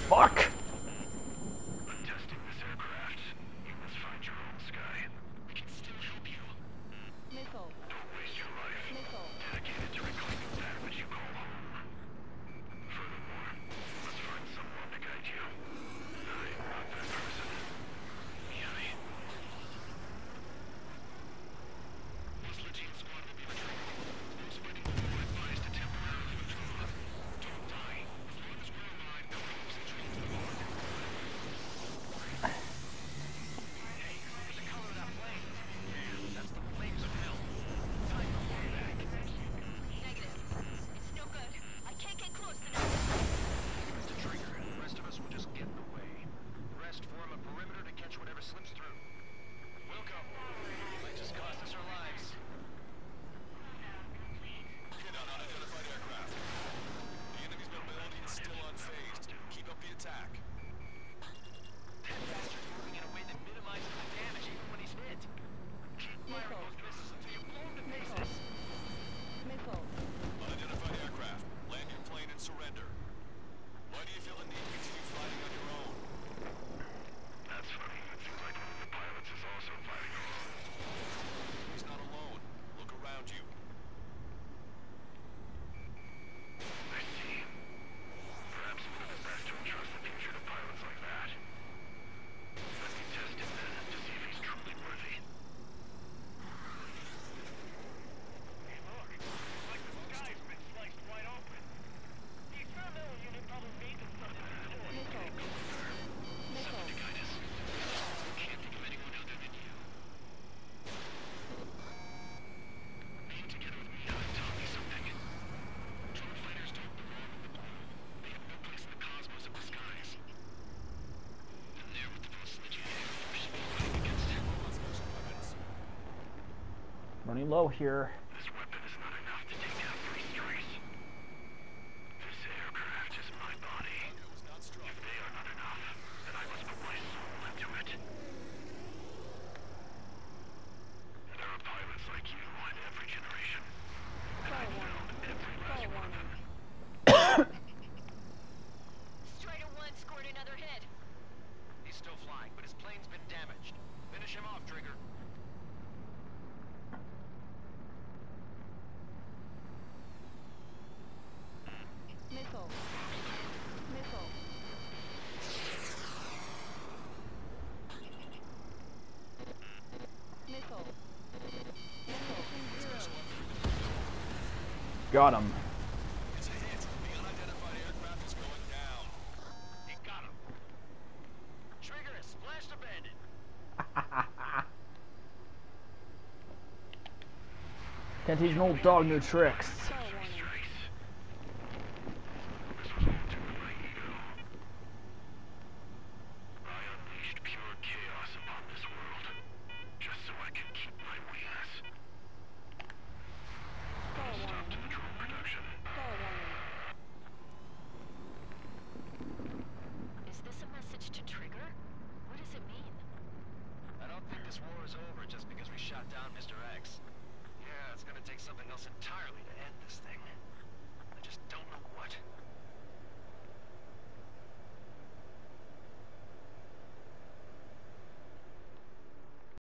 Fuck! I'm testing this aircraft. You must find your own sky. We can still help you. Missile. Don't waste your life. Missile. Dedicated to reclaiming that which you call home. Furthermore, you must find someone to guide you. I am not that person. Yummy. Muscle Team Squad will be retrieving. Those fighting below advised to temporarily withdraw. Don't die. As long as we're alive, no hopes and dreams will walk. Hey, there's a color of that flame. That's the flames of hell. Time for payback. Negative. It's no good. I can't get close enough. Mr. Trigger, the rest of us will just get in the way. The rest form a perimeter to catch whatever slips through. Welcome. Might just cost us our lives. Hit on unidentified aircraft. The enemy's mobility is still unfazed. Keep up the attack. That bastard's moving in a way that minimizes the damage even when he's hit. Keep firing those missiles until you blow him to pieces. Missile. Unidentified aircraft. Land your plane and surrender. Why do you feel the need to continue fighting on your own? That's funny. It seems like one of the pilots is also fighting alone. He's not alone. Look around you. I see. Perhaps it would have been best to entrust the future to pilots like that. Let me test him then to see if he's truly worthy. Hey, look. It's like the sky's been sliced wide open. The experimental unit probably made them something to destroy. Missile. Something to guide us. Can't think of anyone other than you. Being together with me has taught me something. Drone fighters don't belong in the blue. They have no place in the cosmos of the skies. And there with the most legendary force should be fighting against it. Running low here. This weapon is not enough to take down 3 strays. This aircraft is my body. If they are not enough, then I must put my soul into it. And there are pilots like you in every generation. And I found every last one of them. Strider 1 scored another hit. He's still flying, but his plane's been damaged. Finish him off, Trigger. Missile. Missile. Missile. Missile. Got him. It's a hit. The unidentified aircraft is going down. He got him. Trigger has splashed a bandit. Can't teach an old dog new tricks. Call warning. This was all due to my ego. I unleashed pure chaos upon this world, just so I could keep my wings. Call Stop warning. to the drone production. Call warning. Is this a message to Trigger? What does it mean? I don't think this war is over just because we shot down Mr. X. Yeah, it's gonna take something else entirely to end this thing. I just don't know what.